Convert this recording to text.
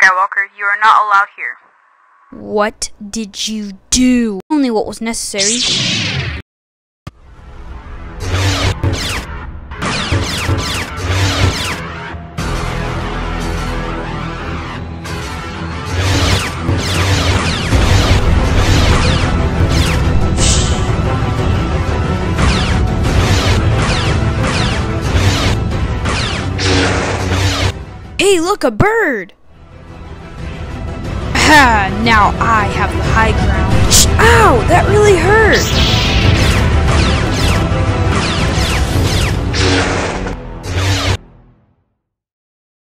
Skywalker, you are not allowed here. What did you do? Only what was necessary. Hey, look, a bird! Ah, now I have the high ground. Ow, that really hurt!